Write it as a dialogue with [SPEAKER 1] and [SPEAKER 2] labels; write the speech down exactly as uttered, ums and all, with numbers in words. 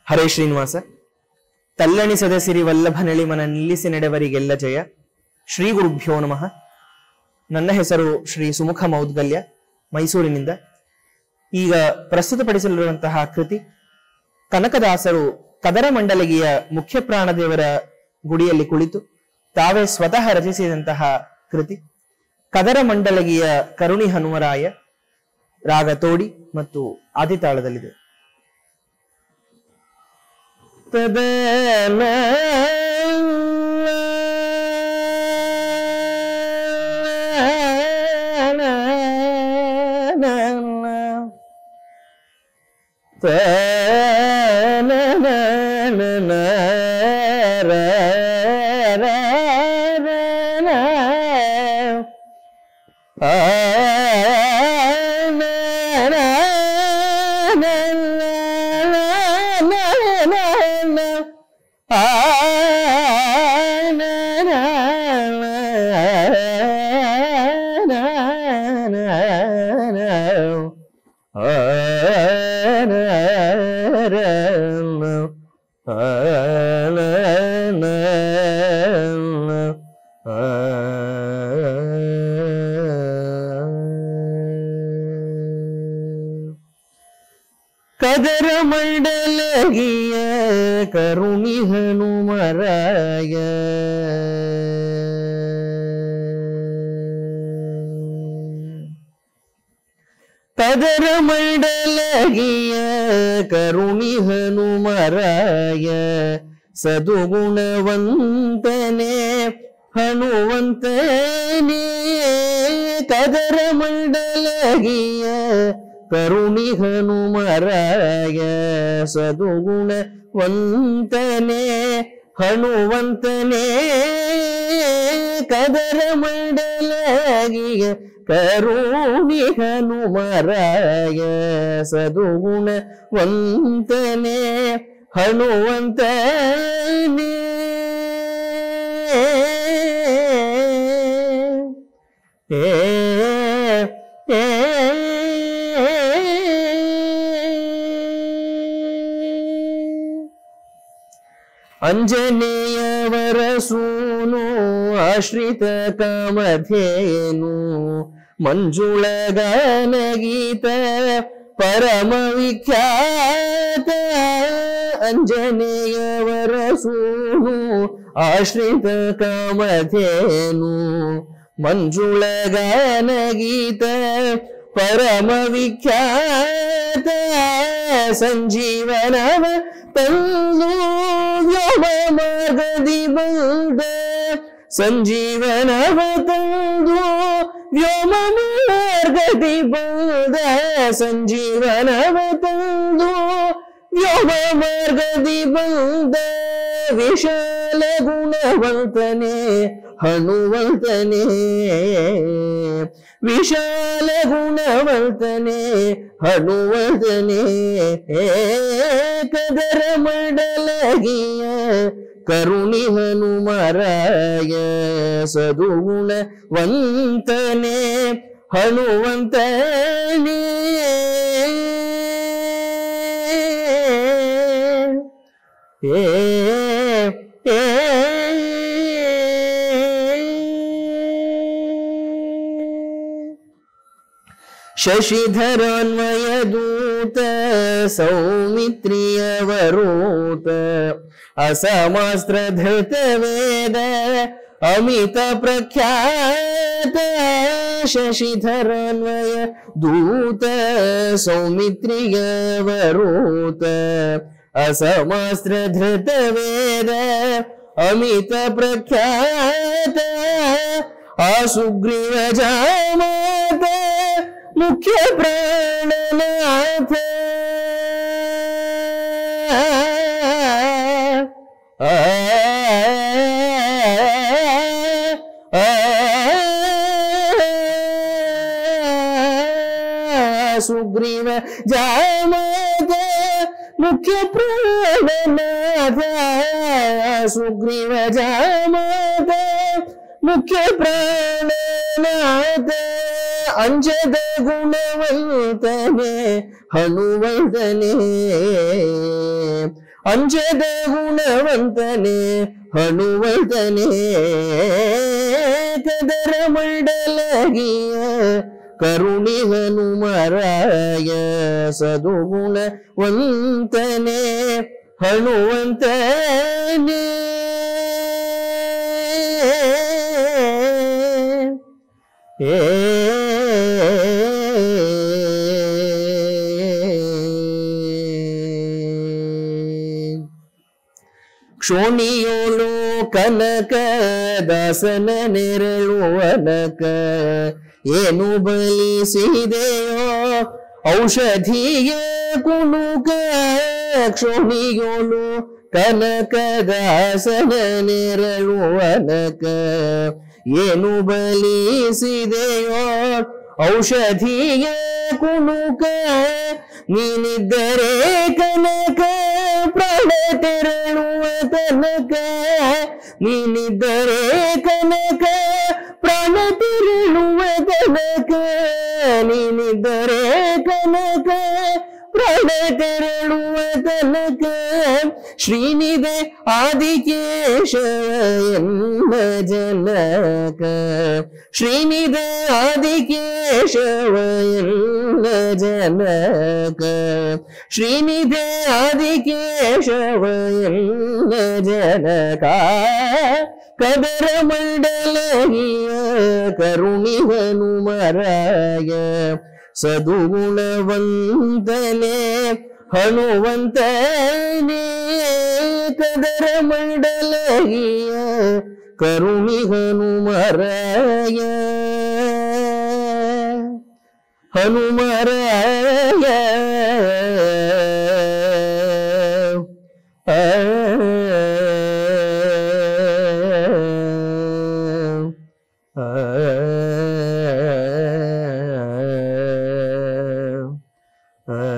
[SPEAKER 1] ಹರೇ ಶ್ರೀನಿವಾಸ. ತಲ್ಲಣಿಸದ ಸಿರಿ ವಲ್ಲಭನಳಿಮನ ನಿಲ್ಲಿಸಿ ನಡೆವರಿಗೆಲ್ಲ ಜಯ. ಶ್ರೀ ಗುರುಭ್ಯೋ ನಮಃ. ನನ್ನ ಹೆಸರು ಶ್ರೀ ಸುಮುಖ ಮೌದ್ಗಲ್ಯ, ಮೈಸೂರಿನಿಂದ. ಈಗ ಪ್ರಸ್ತುತಪಡಿಸಲಿರುವಂತಹ ಕೃತಿ ಕನಕದಾಸರು ಕದರ ಮಂಡಲಗಿಯ ಮುಖ್ಯ ಪ್ರಾಣದೇವರ ಗುಡಿಯಲ್ಲಿ ಕುಳಿತು ತಾವೇ ಸ್ವತಃ ರಚಿಸಿದಂತಹ ಕೃತಿ ಕದರ ಮಂಡಲಗಿಯ ಕರುಣಿ ಹನುಮರಾಯ. ರಾಗ ತೋಡಿ ಮತ್ತು ಆದಿತಾಳದಲ್ಲಿದೆ. ತದನ ಕದರ ಮಂಡಲಗಿಯ ಕರುಣಿ ಹನುಮರಾಯ. ಕದರ ಮಂಡಲಗಿಯ ಕರುಣಿ ಹನುಮರಾಯ. ಸದುಗುಣವಂತನೇ ಹನುವಂತನೇ. ಕದರ ಮಂಡಲಗಿಯ ಕರುಣಿ ಹನುಮರಾಯ. ಸದುಗುಣ ವಂತನೇ ಹನುವಂತನೇ. ಕದರ ಮಂಡಲಗಿಯ ಕರುಣಿ ಹನುಮರಾಯ. ಸದುಗುಣ ವಂತನೇ ಹನುವಂತನೇ. ಏ ಏ ಅಂಜನೇಯವರ ಸೂನು ಆಶ್ರಿತ ಕಾಮಧೇನು. ಮಂಜುಳ ಗಾನಗೀತ ಪರಮ ವಿಖ್ಯಾತ. ಅಂಜನೇಯವರ ಸೂನು ಆಶ್ರಿತ ಕಾಮಧೇನು. ಮಂಜುಳ ಗಾನಗೀತ ಪರಮ ವಿಖ್ಯಾತ. ಸಂಜೀವನವ ತಂದು ವ್ಯೋಮ ಮಾರ್ಗದಿ ಬಂದ. ಸಂಜೀವನವ ತಂದು ವ್ಯೋಮ ಮಾರ್ಗದಿ ಬಂದ. ಸಂಜೀವನವ ತಂದು ವ್ಯೋಮ ಮಾರ್ಗದಿ ಬಂದ. ವಿಶಾಲ ಗುಣವಂತನೇ ಹನುವಂತನೇ. ವಿಶಾಲ ಗುಣವಂತನೇ ಹನುವಂತನೇ. ಕದರ ಮಂಡಲಗಿಯ ಕರುಣಿ ಹನುಮರಾಯ. ಸದುಗುಣ ವಂತನೇ ಹನುವಂತನೇ. ಏ ಏ ಶಶಿಧರಾನ್ವಯ ದೂತ ಸೌಮಿತ್ರಿಯವರೂತ. ಅಸಮಾಸ್ತ್ರ ಧೃತ ವೇದ ಅಮಿತ ಪ್ರಖ್ಯಾತ. ಶಶಿಧರಾನ್ವಯ ದೂತ ಸೌಮಿತ್ರಿಯವರೂತ. ಅಸಮಾಸ್ತ್ರ ಧೃತ ವೇದ ಅಮಿತ ಪ್ರಖ್ಯಾತ. ಆಸುಗ್ರೀವ ಜಾಮಾತ ಮುಖ್ಯ ಪ್ರಾಣನಾಥ. ಆ ಸುಗ್ರೀವ ಜಾಮಾತ ಮುಖ್ಯ ಪ್ರಾಣನಾಥ. ಸುಗ್ರೀವ ಜಾಮಾತ ಮುಖ್ಯ ಪ್ರಾಣನಾಥ. ಅಂಜದ ಗುಣವಂತನೇ ಹನುವಂತನೇ ಅಂಜದ ಗುಣವಂತನೇ ಹನುವಂತನೇ ಕದರ ಮಂಡಲಗಿಯ ಕರುಣಿ ಹನುಮರಾಯ ಸದುಗುಣವಂತನೇ ಹನುವಂತನೇ ಏ ಕ್ಷೋಣಿಯೋಳು ಕನಕ ದಾಸನ ನೆರಳುವನಕ ಏನು ಬಲಿಸಿದೆಯೋ ಔಷಧಿಯ ಕುಣುಕ ಕ್ಷೋಣಿಯೋಳು ಕನಕ ದಾಸನ ನೆರಳುವನಕ ಏನು ಬಲಿಸಿದೆಯೋ ಔಷಧಿಯ ಕುಣುಕ ನೀನಿದ್ದರೆ ಕನಕ ಪ್ರಾಣ ತೆರಳುವ ತನಕ ನೀನಿದ್ದರೆ ಕನಕ ಪ್ರಾಣ ತೆರಳುವ ತನಕ ನೀನಿದ್ದರೆ ಕನಕ ಪ್ರಾಣ ತೆರಳುವ ತನಕ ಶ್ರೀನಿಧಿ ಆದಿಕೇಶ ಎನ್ನ ಜನಕ ಶ್ರೀನಿಧಿ ಆದಿಕೇಶವ ಎನ್ನ ಜನಕ ಶ್ರೀನಿಧಿ ಆದಿಕೇಶವ ಎನ್ನ ಜನಕ ಕದರ ಮಂಡಲಗಿಯ ಕರುಣಿ ಹನುಮರಾಯ ಸದುಗುಣವಂತನೇ ಹನುವಂತನೇ ಕದರ ಮಂಡಲಗಿಯ ಕರುಣಿ ಹನುಮರಾಯ ಹನುಮರಾಯ ಆ ಆ